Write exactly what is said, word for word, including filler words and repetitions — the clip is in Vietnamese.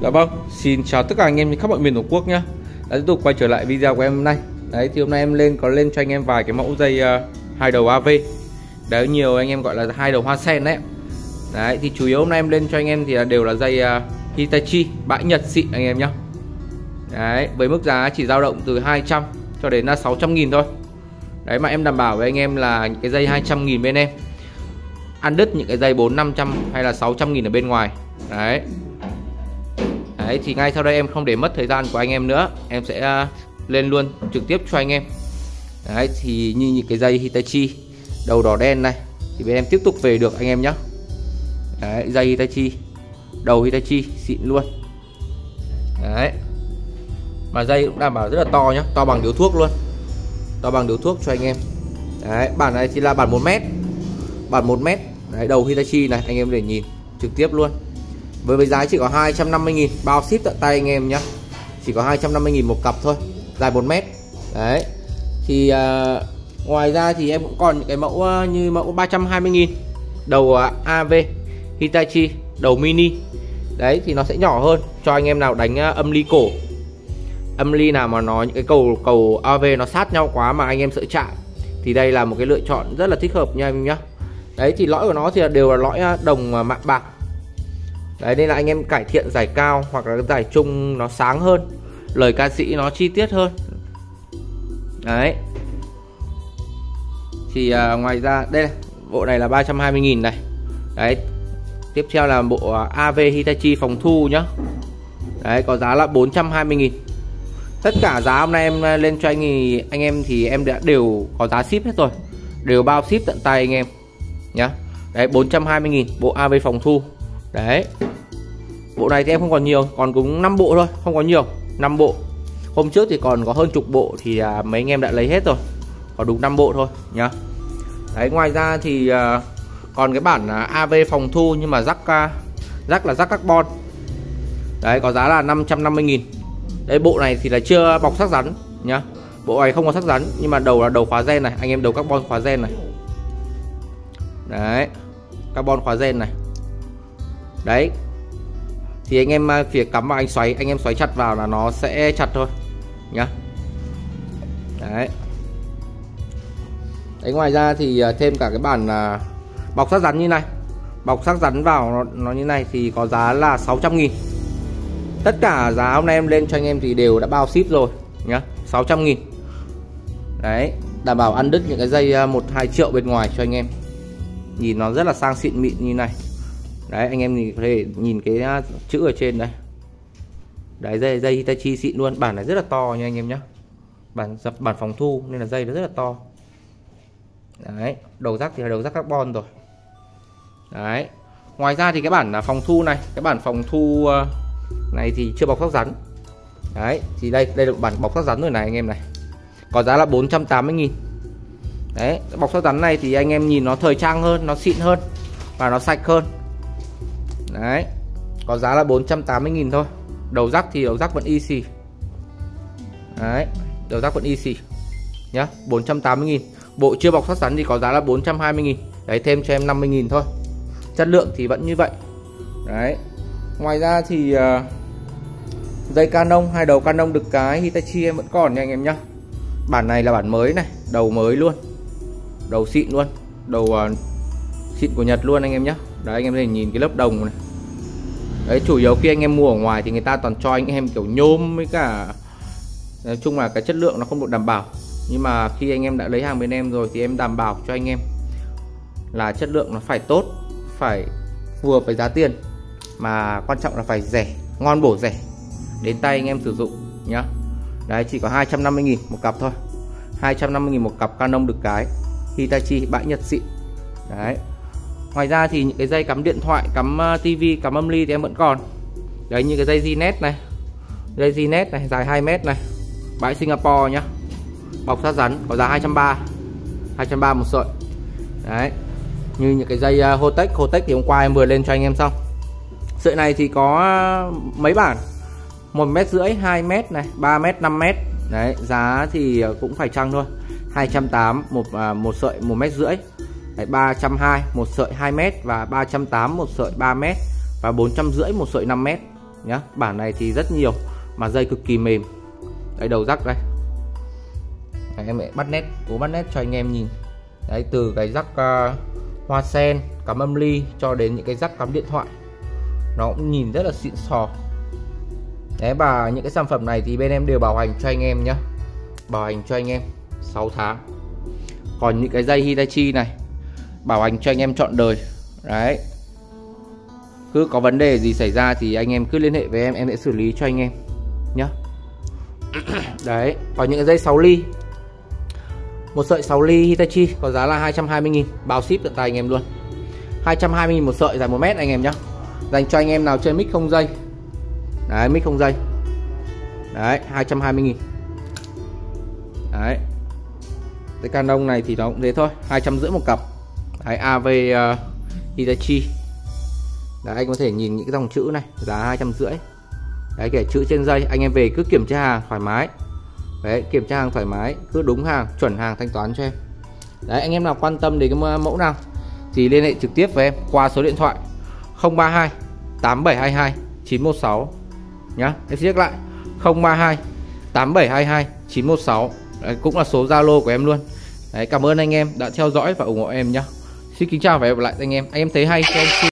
Dạ vâng, xin chào tất cả anh em khắp mọi miền Tổ quốc nhé. Đã tiếp tục quay trở lại video của em hôm nay. Đấy thì hôm nay em lên có lên cho anh em vài cái mẫu dây uh, hai đầu a vê. Đấy, nhiều anh em gọi là hai đầu hoa sen đấy. Đấy thì chủ yếu hôm nay em lên cho anh em thì là đều là dây uh, Hitachi bãi Nhật xịn anh em nhé. Đấy, với mức giá chỉ dao động từ hai trăm cho đến là sáu trăm nghìn thôi. Đấy mà em đảm bảo với anh em là những cái dây hai trăm nghìn bên em ăn đứt những cái dây bốn năm trăm hay là sáu trăm nghìn ở bên ngoài. Đấy. Đấy thì ngay sau đây em không để mất thời gian của anh em nữa, em sẽ uh, lên luôn trực tiếp cho anh em. Đấy thì như những cái dây Hitachi đầu đỏ đen này thì bên em tiếp tục về được anh em nhé. Đấy, dây Hitachi đầu Hitachi xịn luôn. Đấy, mà dây cũng đảm bảo rất là to nhá, to bằng điếu thuốc luôn, to bằng điếu thuốc cho anh em. Đấy, bản này thì là bản một mét, bản một mét. Đấy, đầu Hitachi này anh em để nhìn trực tiếp luôn. Với với giá chỉ có hai trăm năm mươi nghìn, bao ship tận tay anh em nhá. Chỉ có hai trăm năm mươi nghìn một cặp thôi, dài một mét. Đấy. Thì uh, ngoài ra thì em cũng còn những cái mẫu uh, như mẫu ba trăm hai mươi nghìn, đầu uh, a vê Hitachi, đầu mini. Đấy thì nó sẽ nhỏ hơn cho anh em nào đánh uh, âm ly cổ. Âm ly nào mà nó những cái cầu cầu a vê nó sát nhau quá mà anh em sợ chạm thì đây là một cái lựa chọn rất là thích hợp nha anh em nhá. Đấy thì lõi của nó thì đều là lõi đồng uh, mạ bạc. Đấy nên là anh em cải thiện giải cao hoặc là giải trung nó sáng hơn, lời ca sĩ nó chi tiết hơn. Đấy. Thì uh, ngoài ra đây này, bộ này là ba trăm hai mươi nghìn này. Đấy. Tiếp theo là bộ uh, a vê Hitachi phòng thu nhá. Đấy có giá là bốn trăm hai mươi nghìn. Tất cả giá hôm nay em lên cho anh thì anh em thì em đã đều có giá ship hết rồi, đều bao ship tận tay anh em nhá. Đấy bốn trăm hai mươi nghìn bộ a vê phòng thu. Đấy. Bộ này thì em không còn nhiều, còn cũng năm bộ thôi, không có nhiều, năm bộ. Hôm trước thì còn có hơn chục bộ thì à, mấy anh em đã lấy hết rồi. Còn đúng năm bộ thôi nhá. Đấy, ngoài ra thì à, còn cái bản à, a vê phòng thu nhưng mà rắc à, rắc là rắc carbon. Đấy có giá là năm trăm năm mươi nghìn. Đấy bộ này thì là chưa bọc sắc rắn nhá. Bộ này không có sắc rắn nhưng mà đầu là đầu khóa gen này, anh em đầu carbon khóa gen này. Đấy. Carbon khóa gen này. Đấy. Thì anh em việc cắm vào anh xoáy, anh em xoáy chặt vào là nó sẽ chặt thôi nhá. Đấy. Đấy ngoài ra thì thêm cả cái bản uh, bọc sắt rắn như này. Bọc sắt rắn vào nó, nó như này thì có giá là sáu trăm nghìn. Tất cả giá hôm nay em lên cho anh em thì đều đã bao ship rồi nhá, sáu trăm nghìn. Đấy, đảm bảo ăn đứt những cái dây một hai triệu bên ngoài cho anh em. Nhìn nó rất là sang xịn mịn như này. Đấy anh em thì có thể nhìn cái chữ ở trên đây. Đấy dây dây Hitachi xịn luôn, bản này rất là to nha anh em nhé. Bản bản phòng thu nên là dây nó rất là to. Đấy, đầu rắc thì là đầu rắc carbon rồi. Đấy. Ngoài ra thì cái bản phòng thu này, cái bản phòng thu này thì chưa bọc sắc rắn. Đấy, thì đây đây là bản bọc sắc rắn rồi này anh em này. Có giá là bốn trăm tám mươi nghìn. Đấy, bọc sắc rắn này thì anh em nhìn nó thời trang hơn, nó xịn hơn và nó sạch hơn. Đấy, có giá là bốn trăm tám mươi nghìn thôi. Đầu rắc thì đầu rắc vẫn y xì. Đấy, đầu rắc vẫn y xì nhá, bốn trăm tám mươi nghìn. Bộ chưa bọc sắt rắn thì có giá là bốn trăm hai mươi nghìn. Đấy, thêm cho em năm mươi nghìn thôi. Chất lượng thì vẫn như vậy. Đấy. Ngoài ra thì uh, dây Canon, hai đầu Canon đực cái Hitachi em vẫn còn nha anh em nhá. Bản này là bản mới này, đầu mới luôn. Đầu xịn luôn, đầu uh, xịn của Nhật luôn anh em nhé. Đấy anh em có thể nhìn cái lớp đồng này. Đấy chủ yếu khi anh em mua ở ngoài thì người ta toàn cho anh em kiểu nhôm với cả, nói chung là cái chất lượng nó không được đảm bảo. Nhưng mà khi anh em đã lấy hàng bên em rồi thì em đảm bảo cho anh em là chất lượng nó phải tốt, phải phù hợp với giá tiền, mà quan trọng là phải rẻ, ngon bổ rẻ, đến tay anh em sử dụng nhá. Đấy chỉ có hai trăm năm mươi nghìn một cặp thôi, hai trăm năm mươi nghìn một cặp Canon đực cái Hitachi bãi Nhật xịn. Đấy. Ngoài ra thì những cái dây cắm điện thoại, cắm uh, tivi, cắm âm ly thì em vẫn còn. Đấy như cái dây Gnet này, dây Gnet này dài hai mét này, bãi Singapore nhá, bọc sắt rắn, có giá hai trăm ba mươi, hai trăm ba mươi một sợi. Đấy, như những cái dây uh, Hotech, Hotech thì hôm qua em vừa lên cho anh em xong. Sợi này thì có uh, mấy bản, một mét rưỡi, hai mét này, ba mét, năm mét. Đấy, giá thì uh, cũng phải chăng thôi, hai trăm tám mươi một uh, một sợi một mét rưỡi. Đấy, ba trăm hai mươi một sợi hai mét và ba trăm tám mươi một sợi ba mét và bốn trăm rưỡi một sợi năm mét. nhá. Bản này thì rất nhiều mà dây cực kỳ mềm. Đây đầu rắc đây. Đấy, em lại bắt nét, cố bắt nét cho anh em nhìn. Đấy, từ cái rắc uh, hoa sen, cắm âm ly cho đến những cái rắc cắm điện thoại, nó cũng nhìn rất là xịn sò. Đấy, và những cái sản phẩm này thì bên em đều bảo hành cho anh em nhá, bảo hành cho anh em sáu tháng. Còn những cái dây Hitachi này bảo hành cho anh em trọn đời. Đấy, cứ có vấn đề gì xảy ra thì anh em cứ liên hệ với em, em sẽ xử lý cho anh em nhá. Đấy, còn những cái dây sáu ly, một sợi sáu ly Hitachi có giá là hai trăm hai mươi nghìn, bao ship tận tay anh em luôn. Hai trăm hai mươi nghìn một sợi, dài một mét anh em nhá. Dành cho anh em nào chơi mic không dây. Đấy, mic không dây. Đấy, hai trăm hai mươi nghìn. Đấy, cái Canon này thì nó cũng thế thôi, hai trăm rưỡi một cặp. Đấy, a vê uh, Hitachi. Đấy, anh có thể nhìn những cái dòng chữ này, giá hai trăm rưỡi. Đấy, kể chữ trên dây, anh em về cứ kiểm tra hàng thoải mái. Đấy, kiểm tra hàng thoải mái, cứ đúng hàng, chuẩn hàng thanh toán cho em. Đấy, anh em nào quan tâm đến cái mẫu nào thì liên hệ trực tiếp với em qua số điện thoại không ba hai tám bảy hai hai chín một sáu nhá. Em sẽ nhắc lại không ba hai tám bảy hai hai chín một sáu. Đấy, cũng là số Zalo của em luôn. Đấy, cảm ơn anh em đã theo dõi và ủng hộ em nhá. Xin kính chào và hẹn gặp lại anh em. Anh em thấy hay cho em